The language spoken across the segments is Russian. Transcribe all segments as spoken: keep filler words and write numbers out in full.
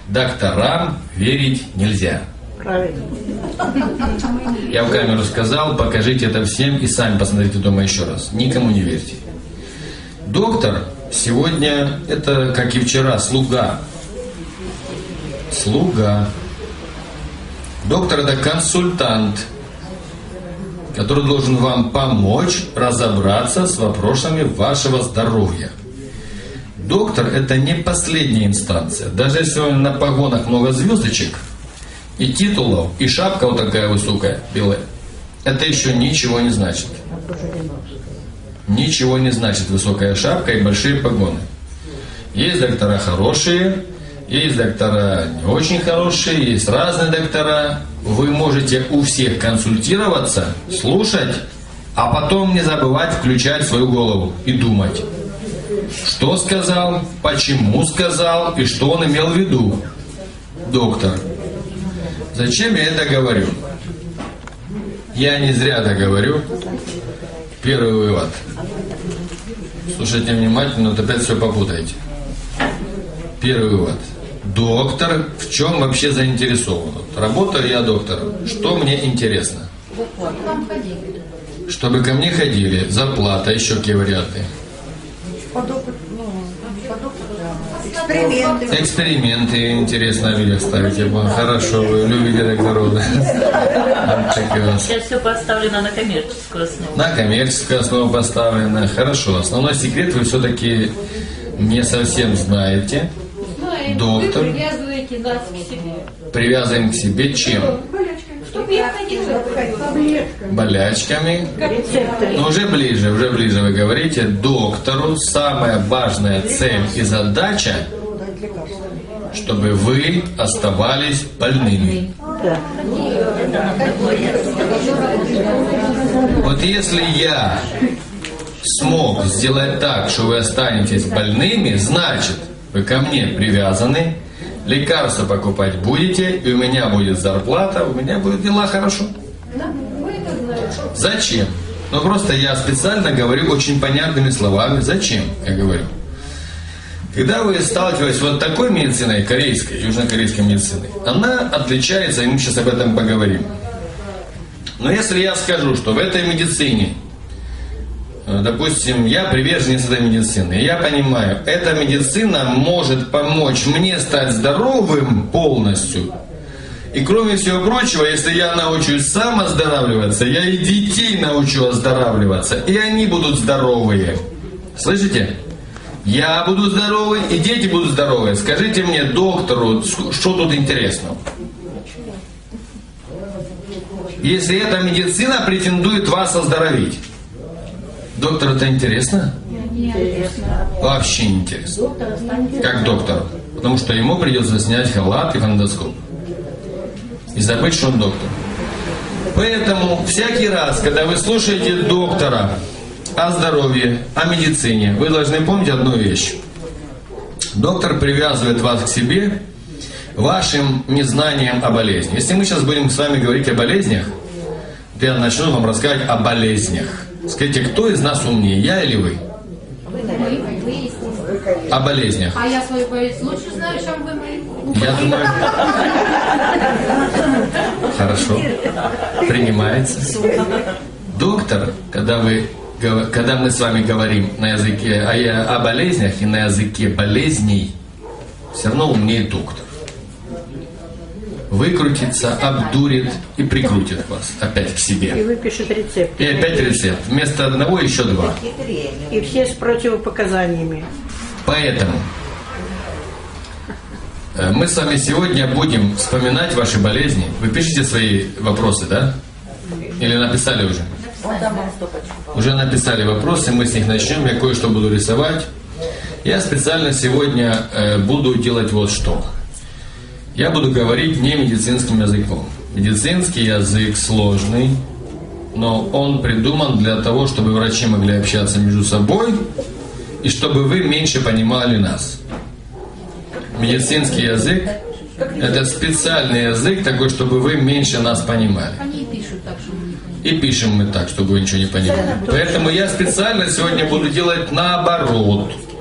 Докторам верить нельзя. Правильно. Я в камеру сказал, покажите это всем и сами посмотрите дома еще раз. Никому не верьте. Доктор сегодня, это, как и вчера, слуга. Слуга. Доктор — это консультант, который должен вам помочь разобраться с вопросами вашего здоровья. Доктор — это не последняя инстанция. Даже если он на погонах много звездочек, и титулов, и шапка вот такая высокая, белая, это еще ничего не значит. Ничего не значит высокая шапка и большие погоны. Есть доктора хорошие, есть доктора не очень хорошие, есть разные доктора. Вы можете у всех консультироваться, слушать, а потом не забывать включать свою голову и думать, что сказал, почему сказал и что он имел в виду. Доктор. Зачем я это говорю? Я не зря это говорю. Первый вывод. Слушайте внимательно, вот опять все попутаете. Первый вывод. Доктор в чем вообще заинтересован? Вот, работаю я доктором. Что мне интересно? Чтобы ко мне ходили. Зарплата, еще какие варианты? Эксперименты. Эксперименты интересно о людях ставите. Хорошо, вы любите докторов. Сейчас все поставлено на коммерческую основу. На коммерческую основу поставлено. Хорошо. Основной секрет вы все-таки не совсем знаете. Доктор. Вы привязываете нас к себе. Привязываем к себе чем? Чтобы я ходила. Болячками. Но уже ближе, уже ближе вы говорите. Доктору самая важная цель и задача, чтобы вы оставались больными. Вот если я смог сделать так, что вы останетесь больными, значит, вы ко мне привязаны, лекарства покупать будете, и у меня будет зарплата, у меня будут дела хорошо. Зачем? Ну просто я специально говорю очень понятными словами. Зачем, я говорю. Когда вы сталкиваетесь с вот такой медициной, корейской, южнокорейской медициной, она отличается, и мы сейчас об этом поговорим. Но если я скажу, что в этой медицине, допустим, я приверженец этой медицины, и я понимаю, эта медицина может помочь мне стать здоровым полностью. И кроме всего прочего, если я научусь сам оздоравливаться, я и детей научу оздоравливаться, и они будут здоровые. Слышите? Я буду здоровый, и дети будут здоровые. Скажите мне, доктору, что тут интересного? Если эта медицина претендует вас оздоровить. Доктор, это интересно? Вообще не интересно. Как доктор. Потому что ему придется снять халат и фондоскоп. И забыть, что он доктор. Поэтому всякий раз, когда вы слушаете доктора о здоровье, о медицине, вы должны помнить одну вещь. Доктор привязывает вас к себе вашим незнанием о болезни. Если мы сейчас будем с вами говорить о болезнях, то я начну вам рассказывать о болезнях. Скажите, кто из нас умнее, я или вы? О болезнях. А я свою болезнь лучше знаю, чем вы мои. Я думаю... Хорошо. Принимается. Доктор, когда вы, когда мы с вами говорим на языке о, о болезнях и на языке болезней, все равно умнее доктор. Выкрутится, обдурит и прикрутит вас опять к себе. И выпишет рецепт. И опять рецепт. Вместо одного еще два. И все с противопоказаниями. Поэтому мы с вами сегодня будем вспоминать ваши болезни. Вы пишете свои вопросы, да? Или написали уже? Уже написали вопросы, мы с них начнем. Я кое-что буду рисовать. Я специально сегодня буду делать вот что. Я буду говорить не медицинским языком. Медицинский язык сложный, но он придуман для того, чтобы врачи могли общаться между собой и чтобы вы меньше понимали нас. Медицинский язык – это специальный язык такой, чтобы вы меньше нас понимали. Они пишут так, что мы... И пишем мы так, чтобы вы ничего не понимали. Поэтому я специально сегодня буду делать наоборот.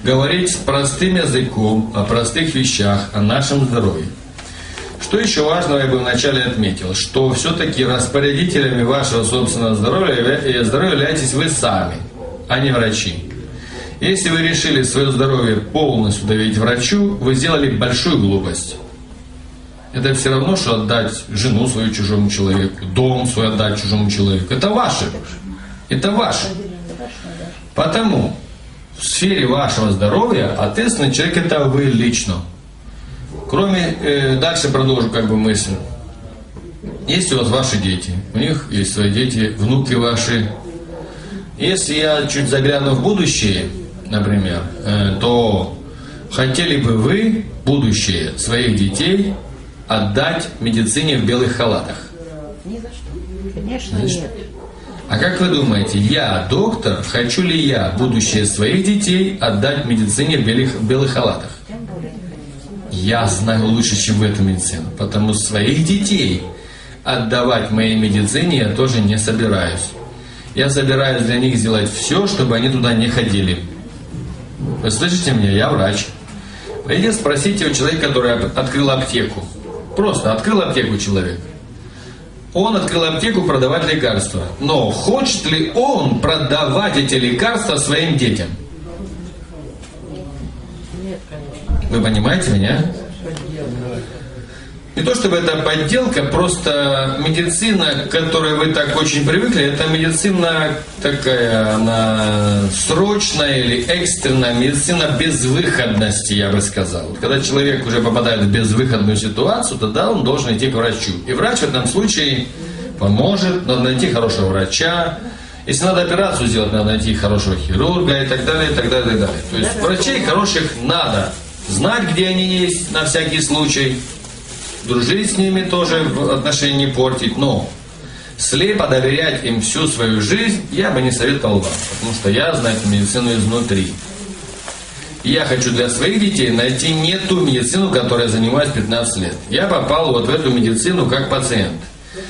говорить простым языком о простых вещах, о нашем здоровье. Что еще важного я бы вначале отметил, что все-таки распорядителями вашего собственного здоровья, здоровья являетесь вы сами, а не врачи. Если вы решили свое здоровье полностью доверить врачу, вы сделали большую глупость. Это все равно, что отдать жену свою чужому человеку, дом свой отдать чужому человеку. Это ваше. Это ваше. Потому в сфере вашего здоровья ответственный человек это вы лично. Кроме, э, дальше продолжу как бы мысль. Есть у вас ваши дети, у них есть свои дети, внуки ваши. Если я чуть загляну в будущее, например, э, то хотели бы вы будущее своих детей отдать медицине в белых халатах? Конечно, нет. А как вы думаете, я, доктор, хочу ли я будущее своих детей отдать медицине в белых, в белых халатах? Я знаю лучше, чем в эту медицину, потому своих детей отдавать моей медицине я тоже не собираюсь. Я собираюсь для них сделать все, чтобы они туда не ходили. Вы слышите меня? Я врач. Пойдите спросите у человека, который открыл аптеку. Просто открыл аптеку человек. Он открыл аптеку продавать лекарства. Но хочет ли он продавать эти лекарства своим детям? Вы понимаете меня? Не то чтобы это подделка, просто медицина, к которой вы так очень привыкли, это медицина такая, она срочная или экстренная, медицина безвыходности, я бы сказал. Когда человек уже попадает в безвыходную ситуацию, тогда он должен идти к врачу. И врач в этом случае поможет, надо найти хорошего врача. Если надо операцию сделать, надо найти хорошего хирурга и так далее, и так далее, и так далее. То есть врачей хороших надо знать, где они есть, на всякий случай. Дружить с ними тоже, в отношении не портить, но слепо доверять им всю свою жизнь я бы не советовал вам, потому что я знаю эту медицину изнутри. И я хочу для своих детей найти не ту медицину, которой я занимаюсь пятнадцать лет. Я попал вот в эту медицину как пациент.